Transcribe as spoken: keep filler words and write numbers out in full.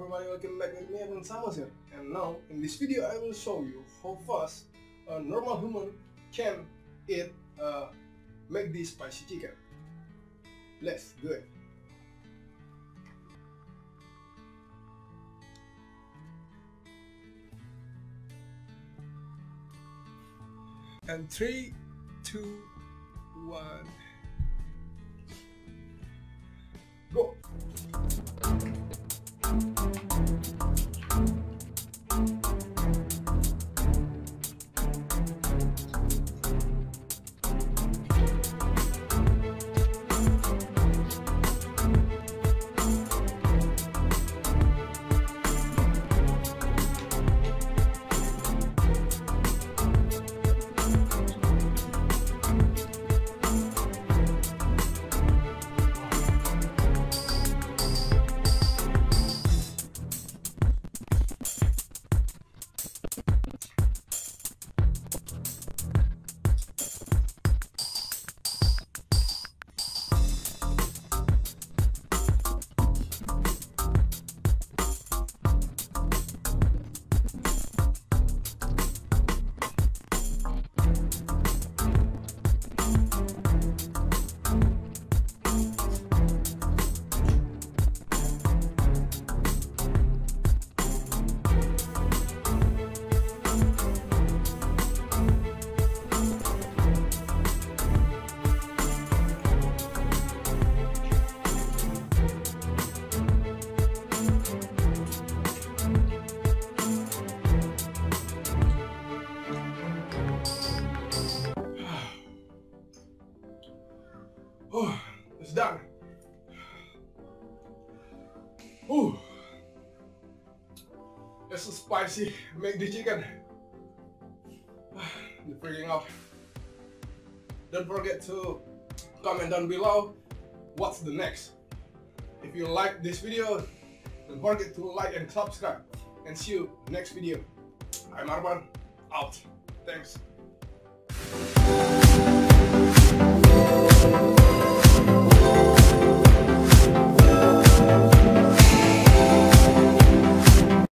everybody, welcome back with me, Evan Samus here. And now, in this video, I will show you how fast a normal human can eat uh, McD spicy chicken. Let's do it. And three, two, one, go. Oh, it's done. Oh, it's a spicy McD chicken. You're freaking out. Don't forget to comment down below what's the next. If you like this video, don't forget to like and subscribe. And see you next video. I'm Arman, out. Thanks.